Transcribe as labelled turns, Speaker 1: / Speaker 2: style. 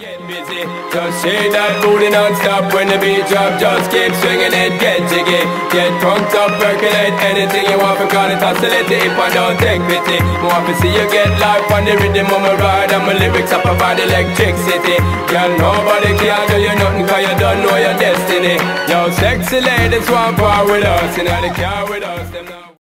Speaker 1: Get busy, just shake that booty non-stop when the beat drop. Just keep swinging it, get jiggy, get drunk up, percolate anything you want. Call it oscillate if I don't take pity. More to see you get life on the rhythm of my ride, and my lyrics up about electricity. Girl, nobody can do you nothing, cause you don't know your destiny. Yo, sexy ladies want part with us, you know they care with us, them now.